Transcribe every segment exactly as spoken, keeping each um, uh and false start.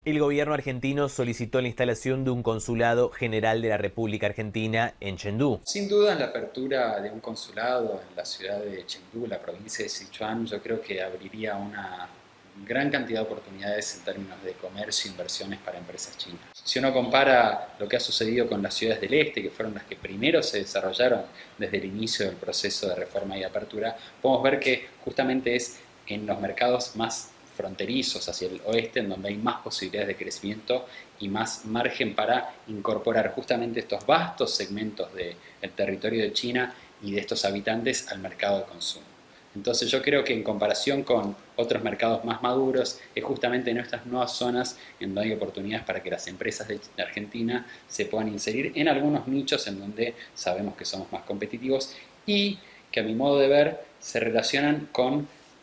El gobierno argentino solicitó la instalación de un consulado general de la República Argentina en Chengdu. Sin duda, la apertura de un consulado en la ciudad de Chengdu, la provincia de Sichuan, yo creo que abriría una gran cantidad de oportunidades en términos de comercio e inversiones para empresas chinas. Si uno compara lo que ha sucedido con las ciudades del este, que fueron las que primero se desarrollaron desde el inicio del proceso de reforma y apertura, podemos ver que justamente es en los mercados más fronterizos hacia el oeste en donde hay más posibilidades de crecimiento y más margen para incorporar justamente estos vastos segmentos del territorio de China y de estos habitantes al mercado de consumo. Entonces yo creo que en comparación con otros mercados más maduros, es justamente en estas nuevas zonas en donde hay oportunidades para que las empresas de Argentina se puedan inserir en algunos nichos en donde sabemos que somos más competitivos y que a mi modo de ver se relacionan con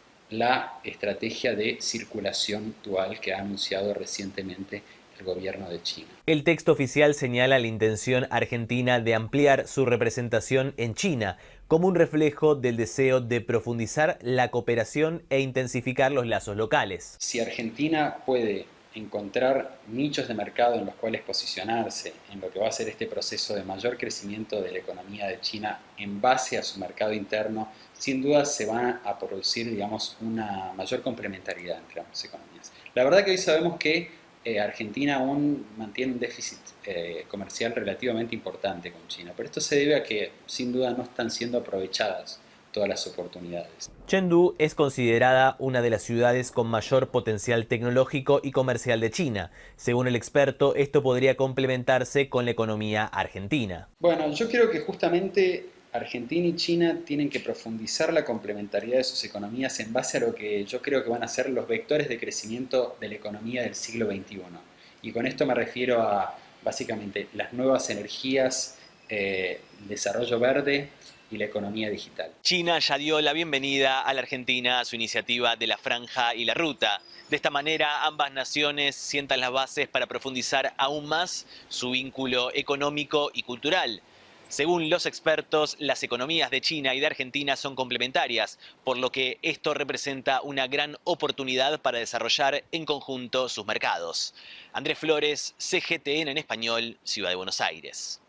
la estrategia de circulación dual que ha anunciado recientemente el gobierno de China. El texto oficial señala la intención argentina de ampliar su representación en China como un reflejo del deseo de profundizar la cooperación e intensificar los lazos locales. Si Argentina puede encontrar nichos de mercado en los cuales posicionarse en lo que va a ser este proceso de mayor crecimiento de la economía de China en base a su mercado interno, sin duda se va a producir, digamos, una mayor complementariedad entre ambas economías. La verdad que hoy sabemos que eh, Argentina aún mantiene un déficit eh, comercial relativamente importante con China, pero esto se debe a que sin duda no están siendo aprovechadas todas las oportunidades. Chengdu es considerada una de las ciudades con mayor potencial tecnológico y comercial de China. Según el experto, esto podría complementarse con la economía argentina. Bueno, yo creo que justamente Argentina y China tienen que profundizar la complementariedad de sus economías en base a lo que yo creo que van a ser los vectores de crecimiento de la economía del siglo veintiuno. Y con esto me refiero a básicamente las nuevas energías, eh, el desarrollo verde y la economía digital. China ya dio la bienvenida a la Argentina a su iniciativa de la Franja y la Ruta. De esta manera, ambas naciones sientan las bases para profundizar aún más su vínculo económico y cultural. Según los expertos, las economías de China y de Argentina son complementarias, por lo que esto representa una gran oportunidad para desarrollar en conjunto sus mercados. Andrés Flores, C G T N en español, Ciudad de Buenos Aires.